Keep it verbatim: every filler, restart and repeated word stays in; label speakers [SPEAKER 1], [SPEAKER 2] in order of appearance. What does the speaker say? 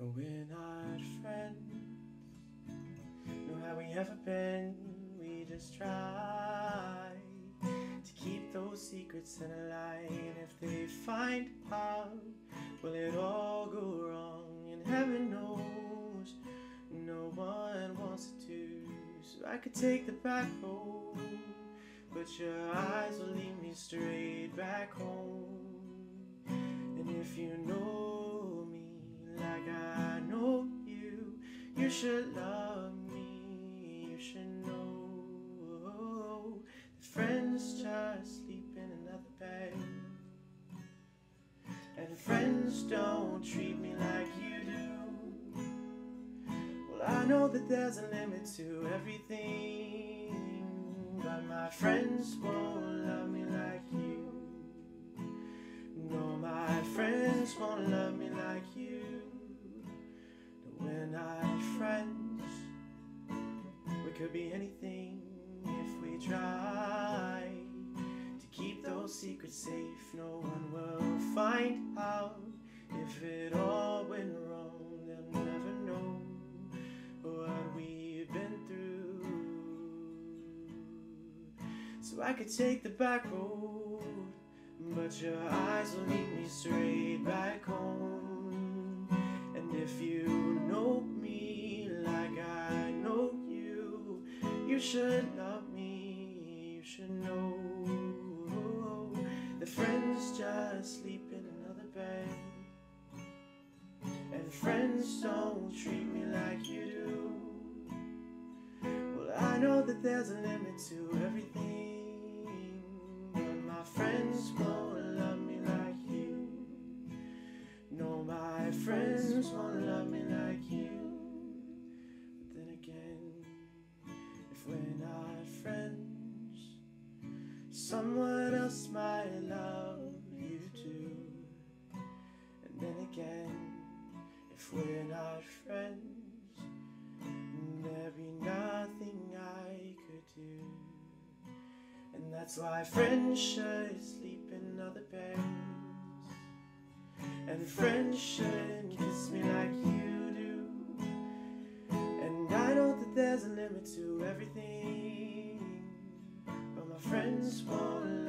[SPEAKER 1] We're not friends, nor have we ever been. We just try to keep those secrets in a lie. And if they find out, will it all go wrong? And heaven knows no one wants it to. So I could take the back road, but your eyes will lead me straight back home. And if you know me like I know you, you should love me. You should know that friends just sleep in another bed, and friends don't treat me like you do. Well, I know that there's a limit to everything, but my friends won't love me like you. No, my friends won't love me like you. No, we're not friends. We could be anything if we try to keep those secrets safe. No one will find out. If it all went wrong, they'll never know what we've been through. So I could take the back road, but your eyes will lead me straight back home. And if you know me like I know you, you should love me. You should know that friends just sleep in another bed, and friends don't treat me like you do. Well, I know that there's a limit to everything, but my friends won't love me like you. No, my friends won't love me like you. But then again, if we're not friends, someone else might love you too. And then again, if we're not friends, there'd be nothing I could do. And that's why friends should sleep in other beds, and friends shouldn't kiss me like you do. And I know that there's a limit to everything, but my friends won't